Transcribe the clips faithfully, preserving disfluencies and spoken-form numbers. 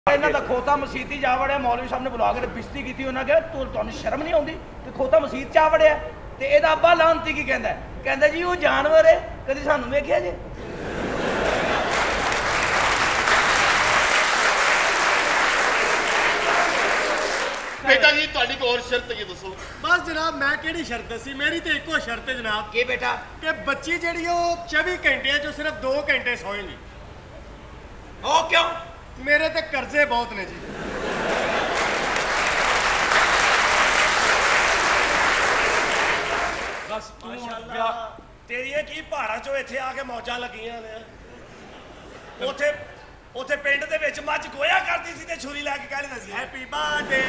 इन्हां दा खोता मसीती जा वड़िया मौलवी साहब ने बुला के बेइज्जती की उन्हें कहा तू तुहानूं शर्म नहीं आउंदी कि खोता मसीत चा वड़िया ते इहदा अब्बा लानती की कहंदा कहंदा जी वो जानवर है कदी सानूं वेखिया जे बेटा जी तुहाडी कोई और शर्त है दसो बस जनाब मैं केड़ी शर्त दसी मेरी तो इको शर्त है जनाब की बेटा कि बच्ची जिहड़ी ओ चौबीस घंटे चो सिर्फ दो घंटे सोएगी ओ क्यों मेरे ते कर्जे बहुत ने जी बस माशाअल्लाह तेरी की पहाड़ा चो इत्थे आके मौजा लगियां ने उथे उथे पिंड दे विच मੱਝ गोया करदी सी ते छुरी लै के कहने दसी हैप्पी बर्थडे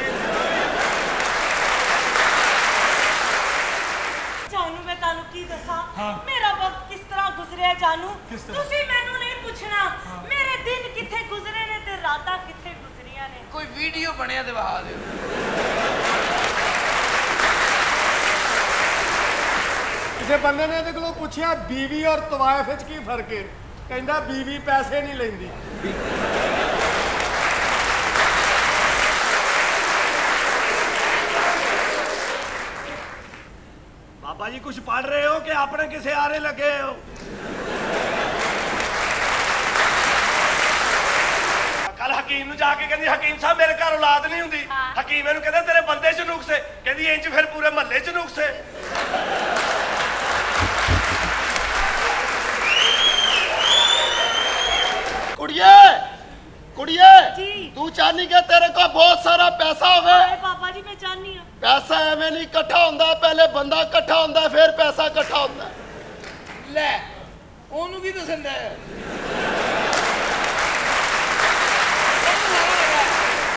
जानू मैं तानू की दसा मेरा वक्त किस तरह गुजरिया जानू तुसी मैनू नहीं पूछना मेरे दिन किथे गुजरे ने ते रातां किथे गुजरियां ने कोई वीडियो बनया दिवा दे किसी बंदे ने इहदे कोलों पुछया बीवी और तवाइफ विच की फर्क है कहंदा बीवी पैसे नहीं लैंदी बाबा जी कुछ पढ़ रहे हो कि अपने किसे आरे लगे हो कल हकीम नूं जाके कहंदी हकीम साहब मेरे घर औलाद नहीं हुंदी हकीम इहनूं कहंदा तेरे बंदे च नुक्स है कहंदी इंज फिर पूरे महल्ले च नुक्स है कुड़िए कुड़िए तू चाहनी कि तेरे को बहुत सारा पैसा होवे पापा जी मैं चाहनी हां पैसा एवें नहीं इकट्ठा हुंदा पहले बंदा इकट्ठा हुंदा फिर पैसा इकट्ठा हुंदा ले ओनू की दसंदा है